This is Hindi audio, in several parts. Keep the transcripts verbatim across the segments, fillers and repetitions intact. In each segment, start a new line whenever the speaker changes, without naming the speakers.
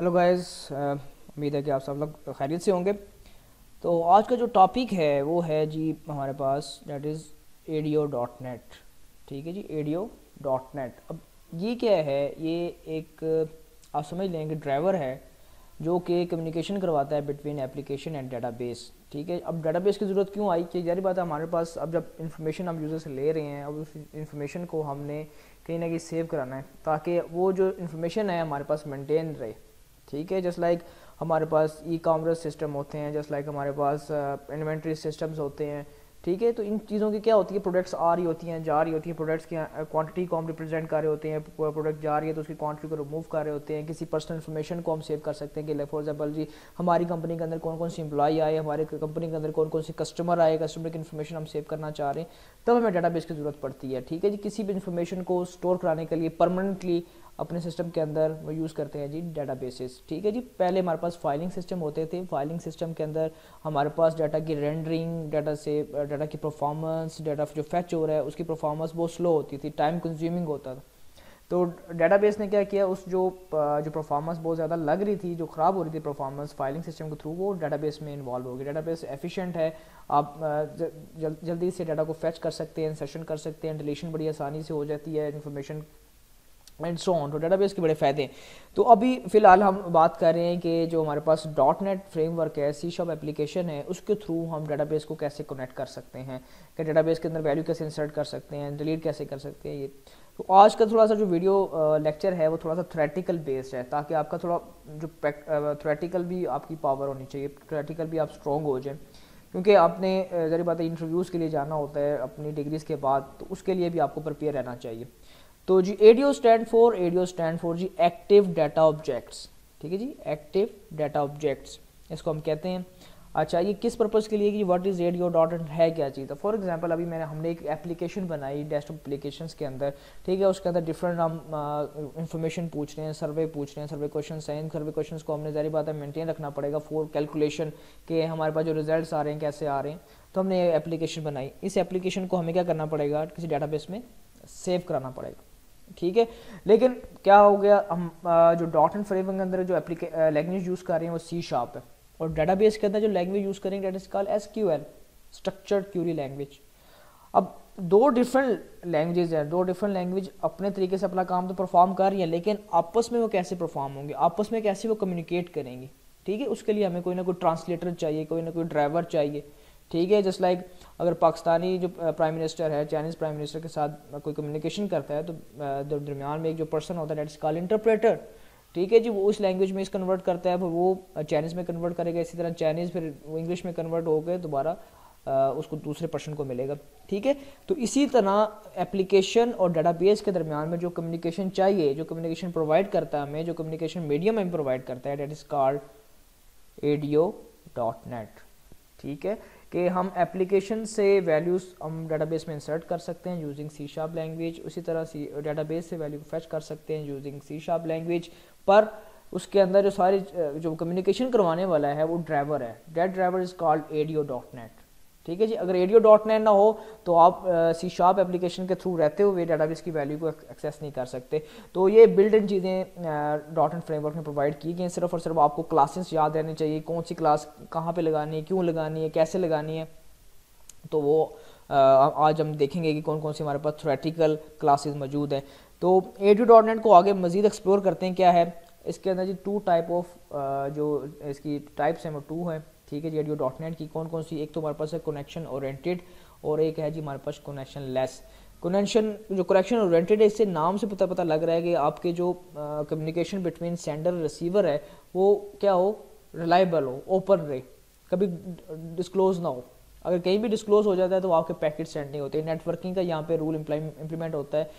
हेलो गाइस, उम्मीद है कि आप सब लोग खैरियत से होंगे। तो आज का जो टॉपिक है वो है जी हमारे पास that is ADO dot net. ठीक है जी, एडियो डॉट नेट। अब ये क्या है? ये एक आप समझ लेंगे ड्राइवर है जो कि कम्युनिकेशन करवाता है बिटवीन एप्लीकेशन एंड डेटाबेस। ठीक है, अब डेटाबेस की ज़रूरत क्यों आई? कि जारी बात है, हमारे पास अब जब इन्फॉर्मेशन हम यूज़र से ले रहे हैं, अब उस इन्फॉर्मेशन को हमने कहीं ना कहीं सेव कराना है ताकि वो जो इन्फॉर्मेशन है हमारे पास मेंटेन रहे। ठीक है, जस्ट लाइक like हमारे पास ई कॉमर्स सिस्टम होते हैं, जस्ट लाइक like हमारे पास इन्वेंट्री सिस्टम्स होते हैं। ठीक है, तो इन चीज़ों की क्या होती है, प्रोडक्ट्स आ रही होती हैं, जा रही होती हैं, प्रोडक्ट्स की क्वांटिटी को हम रिप्रेजेंट कर रहे होते हैं, प्रोडक्ट जा रही है तो उसकी क्वांटिटी को रिमूव कर रहे होते हैं। किसी पर्सनल इन्फॉर्मेशन को हम सेव कर सकते हैं कि फॉर एग्जांपल जी हमारी कंपनी के अंदर कौन कौन सी एम्प्लॉई आए, हमारे कंपनी के अंदर कौन कौन सी कस्टमर आए, कस्टमर की इन्फॉर्मेशन हम सेव करना चाह रहे हैं, तब हमें डेटाबेस की ज़रूरत पड़ती है। ठीक है जी, किसी भी इन्फॉर्मेशन को स्टोर कराने के लिए परमानेंटली अपने सिस्टम के अंदर वो यूज़ करते हैं जी डेटाबेसेस। ठीक है जी, पहले हमारे पास फाइलिंग सिस्टम होते थे। फाइलिंग सिस्टम के अंदर हमारे पास डाटा की रेंडरिंग, डाटा से डाटा की परफॉर्मेंस, डाटा जो फैच हो रहा है उसकी परफॉर्मेंस बहुत स्लो होती थी, टाइम कंज्यूमिंग होता था। तो डेटाबेस ने क्या किया, उस जो जो परफॉर्मेंस बहुत ज़्यादा लग रही थी, जो ख़राब हो रही थी परफॉर्मेंस फाइलिंग सिस्टम के थ्रू, वो डेटाबेस में इन्वॉल्व हो गई। डेटाबेस एफिशिएंट है, आप जल, जल्दी से डाटा को फैच कर सकते हैं, सेशन कर सकते हैं, डिलीशन बड़ी आसानी से हो जाती है, इन्फॉर्मेशन एंड सो ऑन। तो डेटाबेस के बड़े फ़ायदे हैं। तो अभी फ़िलहाल हम बात कर रहे हैं कि जो हमारे पास डॉट नेट फ्रेमवर्क है, सी शार्प एप्लीकेशन है, उसके थ्रू हम डेटाबेस को कैसे कनेक्ट कर सकते हैं, कि डेटाबेस के अंदर वैल्यू कैसे इंसर्ट कर सकते हैं, डिलीट कैसे कर सकते हैं। ये तो आज का थोड़ा सा जो वीडियो लेक्चर है वो थोड़ा सा थ्रेटिकल बेस्ड है, ताकि आपका थोड़ा जो थ्रेटिकल भी आपकी पावर होनी चाहिए, थ्रेटिकल भी आप स्ट्रॉन्ग हो जाए, क्योंकि आपने ज़री बात है इंटरव्यूज़ के लिए जाना होता है अपनी डिग्रीज़ के बाद, तो उसके लिए भी आपको प्रिपेयर रहना चाहिए। तो जी ADO stand for ADO stand for जी एक्टिव डाटा ऑब्जेक्ट्स। ठीक है जी, एक्टिव डाटा ऑब्जेक्ट्स इसको हम कहते हैं। अच्छा, ये किस पर्पज़ के लिए कि what is ADO dot net है क्या चीज़? फॉर एग्जांपल अभी मैंने हमने एक एप्लीकेशन बनाई डेस्कटॉप एप्लीकेशंस के अंदर। ठीक है, उसके अंदर डिफरेंट हम इंफॉर्मेशन पूछ रहे हैं, सर्वे पूछ रहे हैं, सर्वे क्वेश्चन हैं। इन सर्वे क्वेश्चन को हमने ज़ाहिर बात है मेंटेन रखना पड़ेगा फॉर कैलकुलेशन के हमारे पास जो रिजल्ट आ रहे हैं कैसे आ रहे हैं। तो हमने ये एप्लीकेशन बनाई, इस एप्लीकेशन को हमें क्या करना पड़ेगा, किसी डाटाबेस में सेव कराना पड़ेगा। ठीक है, लेकिन क्या हो गया, हम जो डॉट एंड फ्रेमवर्क के अंदर जो एप्लीके लैंग्वेज यूज़ कर रहे हैं वो सी शार्प है, और डेटाबेस के अंदर जो लैंग्वेज यूज़ करेंगे that is called S Q L, structured query language. अब दो डिफरेंट लैंग्वेजेस हैं, दो डिफरेंट लैंग्वेज अपने तरीके से अपना काम तो परफॉर्म कर रही है, लेकिन आपस में वो कैसे परफॉर्म होंगे, आपस में कैसे वो कम्युनिकेट करेंगे। ठीक है, उसके लिए हमें कोई ना कोई ट्रांसलेटर चाहिए, कोई ना कोई ड्राइवर चाहिए। ठीक है, जस्ट लाइक अगर पाकिस्तानी जो प्राइम मिनिस्टर है चाइनीज़ प्राइम मिनिस्टर के साथ कोई कम्युनिकेशन करता है, तो दरमियान में एक जो पर्सन होता है दैट इज कॉल्ड इंटरप्रेटर। ठीक है जी, वो उस लैंग्वेज में इस कन्वर्ट करता है, फिर वो चाइनीज़ में कन्वर्ट करेगा, इसी तरह चाइनीज़ फिर वो इंग्लिश में कन्वर्ट हो गए, दोबारा उसको दूसरे पर्सन को मिलेगा। ठीक है, तो इसी तरह एप्लीकेशन और डाटाबेस के दरमियान में जो कम्युनिकेशन चाहिए, जो कम्युनिकेशन प्रोवाइड करता है हमें, जो कम्युनिकेशन मीडियम हमें प्रोवाइड करता है, that is called ADO dot net. ठीक है, कि हम एप्लीकेशन से वैल्यूज़ हम डाटाबेस में इंसर्ट कर सकते हैं यूजिंग सी शार्प लैंग्वेज, उसी तरह सी डाटाबेस से वैल्यू को फैच कर सकते हैं यूजिंग सी शार्प लैंग्वेज। पर उसके अंदर जो सारी जो कम्युनिकेशन करवाने वाला है वो ड्राइवर है, that driver is called ADO dot net. ठीक है जी, अगर एडियो डॉट नेट ना हो तो आप सी शार्प एप्लीकेशन के थ्रू रहते हुए डाटाबेस की वैल्यू को एक्सेस नहीं कर सकते। तो ये बिल्ट इन चीज़ें डॉट एंड फ्रेमवर्क में प्रोवाइड की गई हैं। सिर्फ और सिर्फ आपको क्लासेस याद रहनी चाहिए, कौन सी क्लास कहाँ पे लगानी है, क्यों लगानी है, कैसे लगानी है। तो वो आ, आज हम देखेंगे कि कौन कौन सी हमारे पास थ्योरेटिकल क्लासेस मौजूद हैं। तो एडियो डॉट नेट को आगे मज़ीद एक्सप्लोर करते हैं। क्या है इसके अंदर जी, टू टाइप ऑफ जो इसकी टाइप्स हैं वो टू हैं। ठीक है जी, एडियो डॉट नेट की कौन कौन सी, एक तो हमारे पास है कनेक्शन ओरिएंटेड, और एक है जी हमारे पास कनेक्शन लेस। कनेक्शन जो कनेक्शन ओरिएंटेड है, इससे नाम से पता पता लग रहा है कि आपके जो कम्युनिकेशन बिटवीन सेंडर रिसीवर है वो क्या हो, रिलायबल हो, ओपन रहे, कभी डिस्क्लोज ना हो। अगर कहीं भी डिस्क्लोज हो जाता है तो आपके पैकेट सेंड नहीं होते। नेटवर्किंग का यहाँ पे रूल इम्प्लीमेंट होता है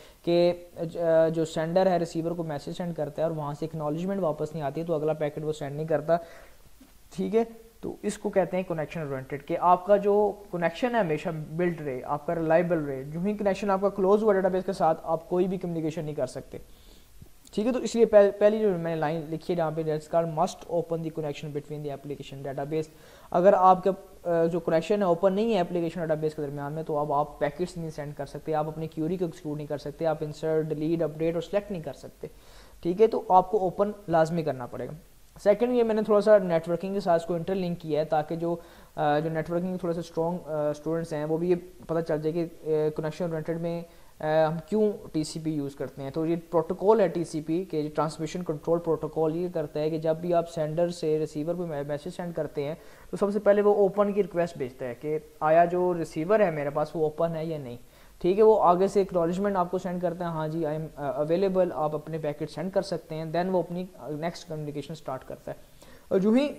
कि जो सेंडर है रिसीवर को मैसेज सेंड करता है और वहाँ से एक्नॉलेजमेंट वापस नहीं आती है तो अगला पैकेट वो सेंड नहीं करता। ठीक है, तो इसको कहते हैं कनेक्शन ओरिएंटेड, कि आपका जो कनेक्शन है हमेशा बिल्ड रहे, आपका रिलायबल रहे। जो ही कनेक्शन आपका क्लोज हुआ डेटाबेस के साथ, आप कोई भी कम्युनिकेशन नहीं कर सकते। ठीक है, तो इसलिए पह, पहली जो मैंने लाइन लिखी है जहाँ पे that's called must open the connection between the application database. अगर आपका जो कनेक्शन है ओपन नहीं है एप्लीकेशन डेटाबेस के दरमियान में, तो अब आप पैकेट्स नहीं सेंड कर सकते, आप अपनी क्यूरी को एक्सक्लूड नहीं कर सकते, आप इंसर्ट, डिलीट, अपडेट और सेलेक्ट नहीं कर सकते। ठीक है, तो आपको ओपन लाजमी करना पड़ेगा। सेकंड ये मैंने थोड़ा सा नेटवर्किंग के साथ इसको इंटरलिंक किया है ताकि जो uh, जो नेटवर्किंग थोड़ा सा स्ट्रॉन्ग स्टूडेंट्स हैं वो भी ये पता चल जाए कि कनेक्शन ओरिएंटेड में Uh, हम क्यों टीसीपी यूज़ करते हैं। तो ये प्रोटोकॉल है टीसीपी के ट्रांसमिशन कंट्रोल प्रोटोकॉल ये करता है कि जब भी आप सेंडर से रिसीवर को मैसेज सेंड करते हैं तो सबसे पहले वो ओपन की रिक्वेस्ट भेजता है कि आया जो रिसीवर है मेरे पास वो ओपन है या नहीं। ठीक है, वो आगे से एक्नॉलेजमेंट आपको सेंड करते हैं, हाँ जी आई एम अवेलेबल, आप अपने पैकेट सेंड कर सकते हैं। देन वो अपनी नेक्स्ट कम्युनिकेशन स्टार्ट करता है और जो ही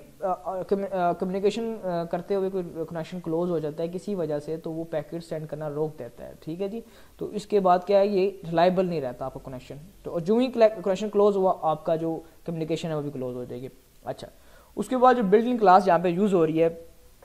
कम्युनिकेशन करते हुए कोई कनेक्शन क्लोज हो जाता है किसी वजह से तो वो पैकेट सेंड करना रोक देता है। ठीक है जी, तो इसके बाद क्या है, ये रिलायबल नहीं रहता आपका कनेक्शन। तो जो ही कनेक्शन क्लोज हुआ आपका जो कम्युनिकेशन है वो भी क्लोज हो जाएगी। अच्छा, उसके बाद जो बिल्डिंग क्लास यहाँ पे यूज़ हो रही है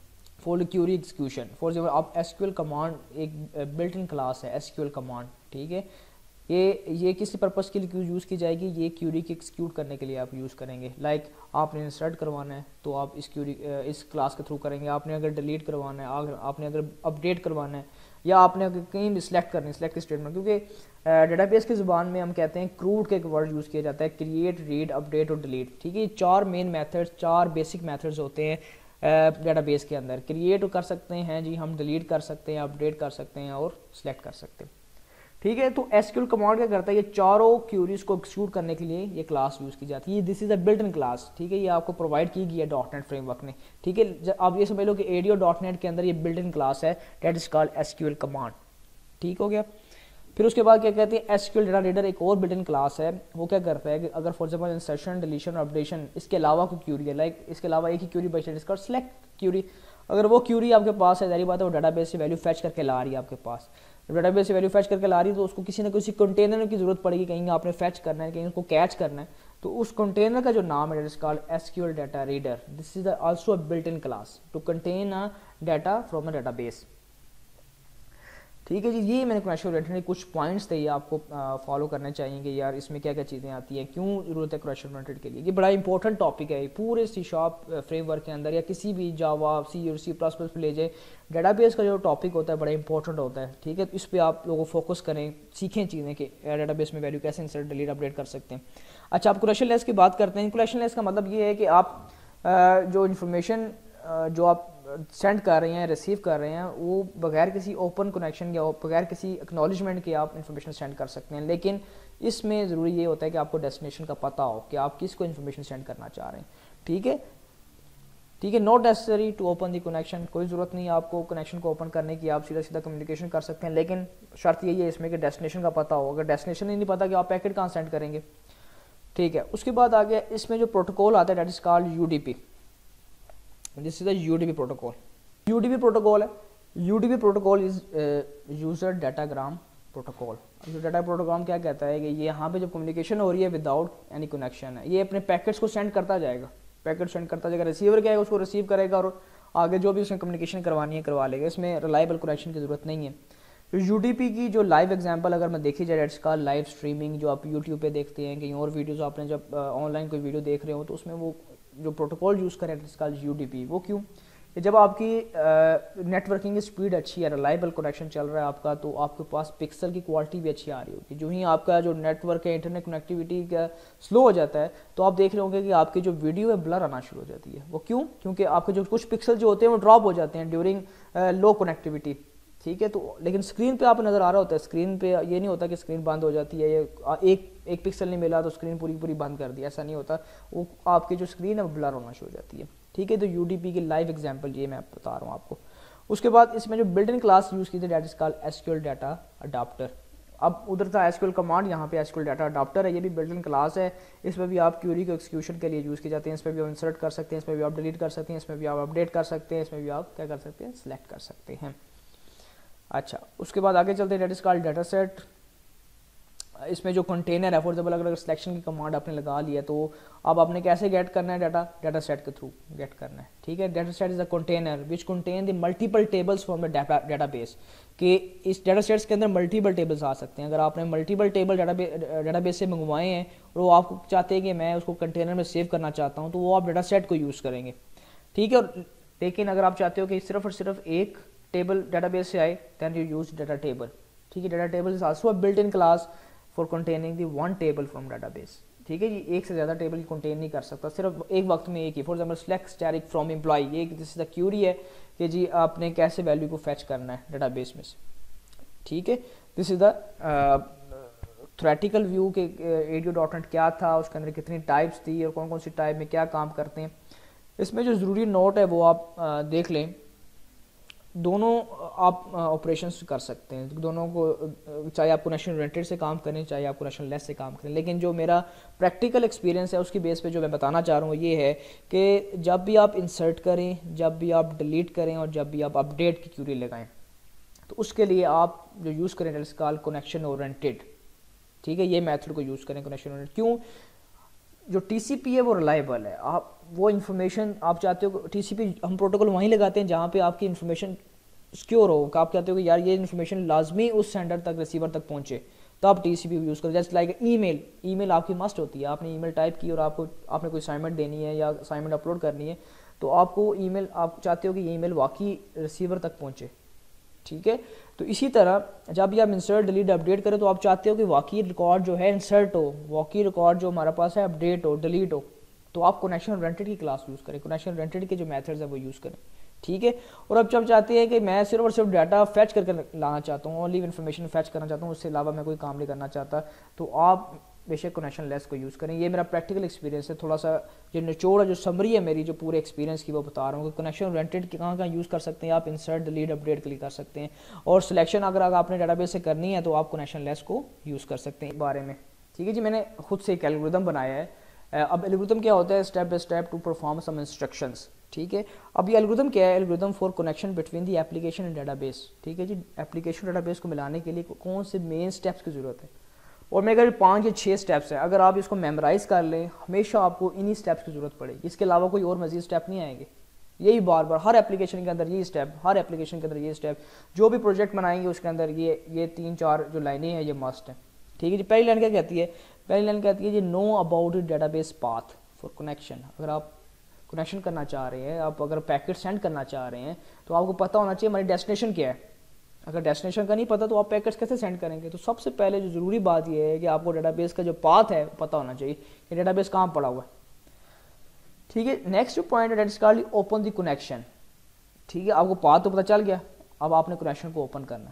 for query execution. For example आप एसक्यूएल कमांड एक बिल्ट इन क्लास है एसक्यूएल कमांड। ठीक है, ये ये किसी पर्पस के लिए यूज़ की जाएगी, ये क्यूरी की एक्सिक्यूट करने के लिए आप यूज़ करेंगे। लाइक like, आपने इंसर्ट करवाना है तो आप इस क्यूरी इस क्लास के थ्रू करेंगे। आपने अगर डिलीट करवाना है, अगर आपने अगर अपडेट करवाना है या आपने अगर कहीं भी सिलेक्ट करनी है सिलेक्ट स्टेटमेंट, क्योंकि डेटाबेस की ज़ुबान में हम कहते हैं क्रूड के एक वर्ड यूज़ किया जाता है, क्रिएट, रीड, अपडेट और डिलीट। ठीक है, ये चार मेन मेथड्स, चार बेसिक मेथड्स होते हैं डेटाबेस के अंदर। क्रिएट कर सकते हैं जी हम, डिलीट कर सकते हैं, अपडेट कर सकते हैं और सिलेक्ट कर सकते हैं। ठीक है, तो एसक्यूएल कमांड क्या करता है, ये चारों क्यूरीज को एक्सिक्यूट करने के लिए ये क्लास यूज़ की जाती है। This is a built in class. ठीक है, ये आपको प्रोवाइड की गई है डॉट नेट फ्रेमवर्क ने। ठीक है, आप ये समझ लो कि एडीओ डॉट नेट के अंदर ये बिल्ट इन क्लास है, that is called SQL command. ठीक हो गया। फिर उसके बाद क्या कहते हैं, एसक्यूएल डेटा रीडर एक और बिल्ट इन क्लास है। वो क्या करता है कि अगर फॉर एग्जाम्पल इंसर्शन, डिलीशन और अपडेशन इसके अलावा कोई क्यूरी है, लाइक इसके अलावा एक ही क्यूरी बची है जिसका सिलेक्ट क्यूरी, अगर वो क्यूरी आपके पास है, जारी बात है वो डाटाबेस से वैल्यू फैच करके ला रही है आपके पास। जब डाटाबेस से वैल्यू फैच करके ला रही है तो उसको किसी ना किसी कंटेनर की जरूरत पड़ेगी, कहीं आपने फैच करना है, कहीं उसको कैच करना है। तो उस कंटेनर का जो नाम है, it is called SQL data reader. This is also a built in class to contain a data from a database. ठीक है जी, ये मैंने कनेक्शन ओरिएंटेड कुछ पॉइंट्स थे, ये आपको फॉलो करने चाहिए कि यार इसमें क्या क्या चीज़ें आती हैं, क्यों ज़रूरत है कनेक्शन ओरिएंटेड के लिए। ये बड़ा इंपॉर्टेंट टॉपिक है पूरे सी शार्प फ्रेमवर्क के अंदर या किसी भी जावा, सी और सी प्लस प्लस पे ले जाए, डेटाबेस का जो टॉपिक होता है बड़ा इंपॉर्टेंट होता है। ठीक है, तो इस पर आप लोगों फोकस करें, सीखें चीज़ें कि डेटाबेस में वैल्यू कैसे इंसर्ट, डिलीट, अपडेट कर सकते हैं। अच्छा, आप कनेक्शन लेस की बात करते हैं। कनेक्शन लेस का मतलब ये है कि आप जो इन्फॉर्मेशन जो आप सेंड कर रहे हैं, रिसीव कर रहे हैं, वो बगैर किसी ओपन कनेक्शन या बगैर किसी एक्नॉलेजमेंट के आप इन्फॉर्मेशन सेंड कर सकते हैं। लेकिन इसमें ज़रूरी ये होता है कि आपको डेस्टिनेशन का पता हो कि आप किसको इन्फॉर्मेशन सेंड करना चाह रहे हैं। ठीक है, ठीक है, not necessary to open the connection, कोई ज़रूरत नहीं है आपको कनेक्शन को ओपन करने की, आप सीधा सीधा कम्युनिकेशन कर सकते हैं। लेकिन शर्त यही है इसमें कि डेस्टिनेशन का पता हो। अगर डेस्टिनेशन ही नहीं पता कि आप पैकेट कहाँ सेंड करेंगे। ठीक है, उसके बाद आ गया इसमें जो प्रोटोकॉल आता है, that is called UDP. This is the UDP protocol. UDP protocol है, UDP protocol is user datagram protocol. जो डाटा प्रोटोकॉल क्या कहता है कि ये यहाँ पे जब कम्युनिकेशन हो रही है विदाउट एनी कनेक्शन है, ये अपने पैकेट्स को सेंड करता जाएगा, पैकेट सेंड करता जाएगा, रिसीवर क्या है उसको रिसीव करेगा और आगे जो भी उसमें कम्युनिकेशन करवानी है करवा लेगा। इसमें रिलायबल कनेक्शन की जरूरत नहीं है। तो यूडीपी की जो लाइव एग्जांपल अगर मैं देखी जाए, इसका लाइव स्ट्रीमिंग जो आप यूट्यूब पे देखते हैं, कहीं और वीडियोस आपने जब ऑनलाइन कोई वीडियो देख रहे हो तो उसमें वो जो प्रोटोकॉल यूज़ करें इसका यूडीपी। वो क्यों, जब आपकी नेटवर्किंग की स्पीड अच्छी है, रिलायबल कनेक्शन चल रहा है आपका, तो आपके पास पिक्सल की क्वालिटी भी अच्छी आ रही होगी। जो ही आपका जो नेटवर्क है, इंटरनेट कनेक्टिविटी का स्लो हो जाता है तो आप देख रहे होंगे कि आपकी जो वीडियो है ब्लर आना शुरू हो जाती है। वो क्यों, क्योंकि आपके जो कुछ पिक्सल जो होते हैं वो ड्रॉप हो जाते हैं ड्यूरिंग लो कनेक्टिविटी। ठीक है, तो लेकिन स्क्रीन पे आप नज़र आ रहा होता है, स्क्रीन पे ये नहीं होता कि स्क्रीन बंद हो जाती है, ये एक एक पिक्सल नहीं मिला तो स्क्रीन पूरी पूरी बंद कर दी, ऐसा नहीं होता। वो आपकी जो स्क्रीन है वो ब्लर होना शुरू हो जाती है। ठीक है, तो यूडीपी की लाइव एग्जांपल ये मैं बता रहा हूँ आपको। उसके बाद इसमें जो बिल्ट इन क्लास यूज़ की थी, that is called SQL data adapter. अब उधर था एसक्यूएल कमांड, यहाँ पे एसक्यूएल डाटा अडाप्टर है, ये भी बिल्ट इन क्लास है। इसमें भी आप क्यूरी को एक्सिक्यूशन के लिए यूज़ की जाती है। इसमें भी आप इंसर्ट कर सकते हैं, इसमें भी आप डिलीट कर सकते हैं, इसमें भी आप अपडेट कर सकते हैं, इसमें भी आप क्या कर सकते हैं, सिलेक्ट कर सकते हैं। अच्छा, उसके बाद आगे चलते हैं, that is called data set. इसमें जो कंटेनर है, फॉर एग्जाम्पल अगर सिलेक्शन की कमांड आपने लगा लिया तो अब आपने कैसे गेट करना है डाटा, डाटा सेट के थ्रू गेट करना है। ठीक है, data set is a container which contain the multiple tables from the data base. कि इस डाटा सेट्स के अंदर मल्टीपल टेबल्स आ सकते हैं। अगर आपने मल्टीपल टेबल डाटा बेस से मंगवाए हैं और वो आप चाहते हैं कि मैं उसको कंटेनर में सेव करना चाहता हूँ, तो वो आप डाटा सेट को यूज़ करेंगे। ठीक है, और लेकिन अगर आप चाहते हो कि सिर्फ और सिर्फ एक टेबल डाटाबेस से आए, then you use data table. ठीक है, data table is also a built in class for containing the one table from database. ठीक है जी, एक से ज़्यादा टेबल कंटेन नहीं कर सकता, सिर्फ एक वक्त में एक ही। For example select static from employ, ये दिस इज द क्यूरी है कि जी आपने कैसे वैल्यू को फैच करना है डेटाबेस में से, ठीक है। This is the theoretical view के एडीओ डॉट नेट क्या था, उसके अंदर कितनी टाइप्स थी और कौन कौन सी टाइप में क्या काम करते हैं। इसमें जो ज़रूरी नोट है वो आप आ, देख लें, दोनों आप ऑपरेशंस कर सकते हैं, दोनों को, चाहे आप कनेक्शन ओरिएंटेड से काम करें चाहे आप कनेक्शन लेस से काम करें। लेकिन जो मेरा प्रैक्टिकल एक्सपीरियंस है उसकी बेस पे जो मैं बताना चाह रहा हूँ ये है कि जब भी आप इंसर्ट करें, जब भी आप डिलीट करें और जब भी आप अपडेट की क्यूरी लगाएं, तो उसके लिए आप जो यूज़ करें इट्स कॉल्ड कनेक्शन ओरिएंटेड, ठीक है। ये मेथड को यूज़ करें कनेक्शन ओरिएंटेड। क्यों? जो टीसीपी है वो रिलायबल है, आप वो इन्फॉर्मेशन आप चाहते हो, टीसीपी हम प्रोटोकॉल वहीं लगाते हैं जहाँ पे आपकी इन्फॉर्मेशन सिक्योर हो, आप चाहते हो कि यार ये इन्फॉर्मेशन लाजमी उस सेंडर तक, रिसीवर तक पहुँचे, तो आप टीसीपी यूज़ करें। जस्ट लाइक ईमेल, ईमेल आपकी मस्ट होती है, आपने ईमेल टाइप की और आपको आपने कोई असाइनमेंट देनी है या असाइनमेंट अपलोड करनी है, तो आपको ईमेल, आप चाहते हो कि ये ईमेल वाकई रिसीवर तक पहुँचे, ठीक है। तो इसी तरह जब भी आप इंसर्ट डिलीट अपडेट करें तो आप चाहते हो कि वाकई रिकॉर्ड जो है इंसर्ट हो, वाकई रिकॉर्ड जो हमारे पास है अपडेट हो, डिलीट हो, तो आप कनेक्शन ओरिएंटेड की क्लास यूज़ करें, कनेक्शन ओरिएंटेड के जो मेथड्स है वो यूज़ करें, ठीक है। और अब जब चाहते हैं कि मैं सिर्फ और सिर्फ डाटा फैच करके लाना चाहता हूँ, ओनली इन्फॉर्मेशन फैच करना चाहता हूँ, उससे अलावा मैं कोई काम नहीं करना चाहता, तो आप बेशक कनेक्शन लेस को यूज़ करें। ये मेरा प्रैक्टिकल एक्सपीरियंस है, थोड़ा सा जो निचोड़ है, जो समरी है मेरी, जो पूरे एक्सपीरियंस की वो बता रहा हूँ कि कनेक्शन ओरिएंटेड कहाँ कहाँ यूज़ कर सकते हैं आप, इंसर्ट डिलीट अपडेट के लिए कर सकते हैं, और सिलेक्शन अगर आपने डाटाबेस से करनी है तो आप कनेक्शन लेस को यूज़ कर सकते हैं बारे में, ठीक है जी। मैंने खुद से एक एल्गोरिथम बनाया है। अब एल्गोरिथम क्या होता है, step by step to perform some instructions, ठीक है। अब ये एल्गोरिथम क्या है, algorithm for connection between the application and database, ठीक है जी। एप्लीकेशन डेटाबेस को मिलाने के लिए कौन से मेन स्टेप्स की ज़रूरत है, और मेरे अगर पाँच या छः स्टेप्स हैं, अगर आप इसको मेमोराइज़ कर लें, हमेशा आपको इन्हीं स्टेप्स की ज़रूरत पड़ेगी, इसके अलावा कोई और मज़ीद स्टेप नहीं आएंगे। यही बार बार हर एप्लीकेशन के अंदर ये स्टेप, हर एप्लीकेशन के अंदर ये स्टेप, जो भी प्रोजेक्ट बनाएंगे उसके अंदर ये ये तीन चार जो लाइनें हैं ये मस्ट हैं, ठीक है जी। पहली लाइन क्या कहती है, पहली लाइन कहती है जी know about database path for connection. अगर आप कनेक्शन करना चाह रहे हैं, आप अगर पैकेट सेंड करना चाह रहे हैं, तो आपको पता होना चाहिए हमारी डेस्टिनेशन क्या है। अगर डेस्टिनेशन का नहीं पता तो आप पैकेट्स कैसे सेंड करेंगे। तो सबसे पहले जो ज़रूरी बात यह है कि आपको डेटाबेस का जो पाथ है पता होना चाहिए कि डेटाबेस कहाँ पड़ा हुआ है, ठीक है। नेक्स्ट जो पॉइंट है that is called open the connection, ठीक है। आपको पाथ तो पता चल गया, अब आपने कनेक्शन को ओपन करना है।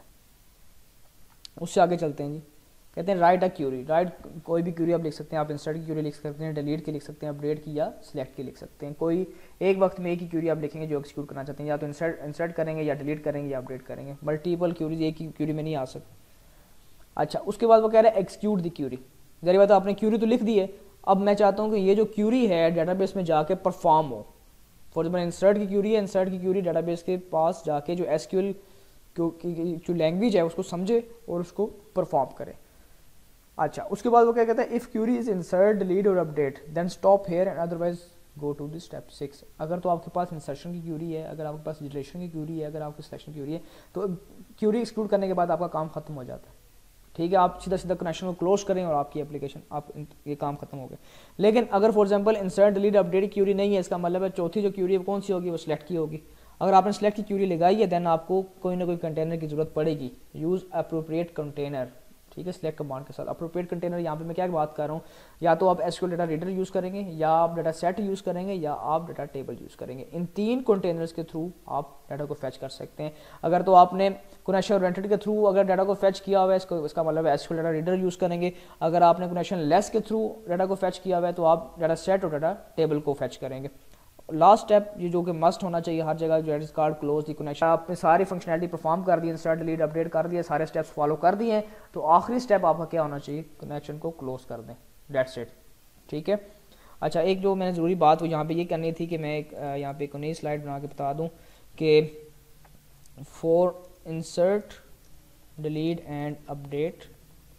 उससे आगे चलते हैं जी, कहते हैं राइट अ क्यूरी। राइट कोई भी क्यूरी आप लिख सकते हैं, आप इंसर्ट की क्यूरी लिख सकते हैं, डिलीट की लिख सकते हैं, अपडेट की या सिलेक्ट की लिख सकते हैं। कोई एक वक्त में एक ही क्यूरी आप लिखेंगे जो एक्सिक्यूट करना चाहते हैं, या तो इंसर्ट इंसर्ट करेंगे या डिलीट करेंगे या अपडेट करेंगे। मल्टीपल क्यूरीज एक ही क्यूरी में नहीं आ सकती। अच्छा, उसके बाद वो कह रहा है एक्सिक्यूट द क्यूरी। जरिए बात आपने क्यूरी तो लिख दी है, अब मैं चाहता हूँ कि ये जो क्यूरी है डेटाबेस में जाके परफॉर्म हो। फॉर एग्जाम्पल इंसर्ट की क्यूरी है, इंसर्ट की क्यूरी डेटाबेस के पास जाके जो एसक्यूएल जो लैंग्वेज है उसको समझे और उसको परफॉर्म करे। अच्छा, उसके बाद वो क्या कहता है, if query is insert delete और update then stop here and otherwise go to the step six. अगर तो आपके पास इंसर्शन की क्यूरी है, अगर आपके पास डिलीशन की क्यूरी है, अगर आपकी सिलेक्शन की क्यूरी है, तो क्यूरी एक्सक्लूड करने के बाद आपका काम खत्म हो जाता है, ठीक है। आप सीधा सीधा कनेक्शन को क्लोज करें और आपकी एप्लीकेशन, आप ये काम खत्म हो गया। लेकिन अगर for example insert delete update query नहीं है, इसका मतलब है चौथी जो क्यूरी है कौन सी होगी, वो सिलेक्ट की होगी। अगर आपने सिलेक्ट की क्यूरी लगाई है देन आपको कोई ना कोई कंटेनर की जरूरत पड़ेगी। यूज़ अप्रोप्रिएट कंटेनर, ठीक है, सिलेक्ट कमांड के साथ। अप्रोप्रिएट कंटेनर यहाँ पे मैं क्या बात कर रहा हूँ, या तो आप एसक्यूएल डाटा रीडर यूज़ करेंगे, या आप डाटा सेट यूज़ करेंगे, या आप डाटा टेबल यूज़ करेंगे। इन तीन कंटेनर्स के थ्रू आप डाटा को फैच कर सकते हैं। अगर तो आपने कनेक्शन ओरिएंटेड के थ्रू अगर डाटा को फैच किया हुआ है, इसको इसका मतलब है एसक्यूएल डाटा रीडर यूज़ करेंगे। अगर आपने कनेक्शन लेस के थ्रू डाटा को फैच किया हुआ है तो आप डाटा सेट और डाटा टेबल को फैच करेंगे। लास्ट स्टेप ये जो कि मस्ट होना चाहिए हर जगह, जो address card close the connection. आपने सारी फंक्शनैलिटी परफॉर्म कर दी, इंसर्ट डिलीट अपडेट कर दिया, सारे स्टेप्स फॉलो कर दिए हैं, तो आखिरी स्टेप आपका क्या होना चाहिए, कनेक्शन को क्लोज कर दें, दैट्स इट, ठीक है। अच्छा, एक जो मैंने ज़रूरी बात वो यहाँ पे ये करनी थी कि मैं एक यहाँ पे एक नई स्लाइड बना के बता दूँ कि for insert delete and update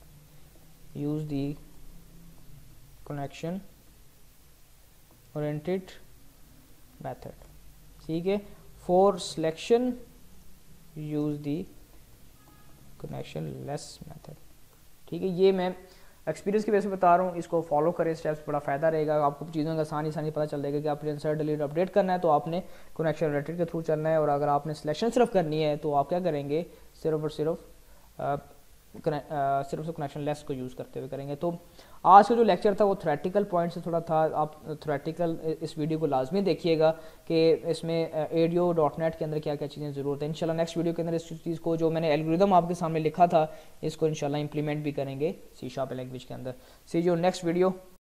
use the connection oriented method, ठीक है। For selection use the connection less method, ठीक है। ये मैं एक्सपीरियंस की वजह से बता रहा हूँ, इसको फॉलो करें स्टेप्स, बड़ा फ़ायदा रहेगा आपको, चीज़ों का आसानी आसानी पता चल जाएगा कि आपने इंसर्ट डिलीट अपडेट करना है तो आपने कनेक्शन ओरिएंटेड के थ्रू चलना है, और अगर आपने सिलेक्शन सिर्फ करनी है तो आप क्या करेंगे, सिर्फ और सिर्फ सिर्फ सिर्फ कनेक्शन लेस को यूज़ करते हुए करेंगे। तो आज का जो लेक्चर था वो थ्योरेटिकल पॉइंट से थोड़ा था, आप थ्योरेटिकल इस वीडियो को लाजमी देखिएगा कि इसमें एडियो डॉट नेट के अंदर क्या क्या चीज़ें ज़रूरत है। इंशाल्लाह नेक्स्ट वीडियो के अंदर इस चीज़ को जो मैंने एल्गोरिदम आपके सामने लिखा था इसको इंशाल्लाह इंप्लीमेंट भी करेंगे सी शार्प लैंग्वेज के अंदर। See you next video.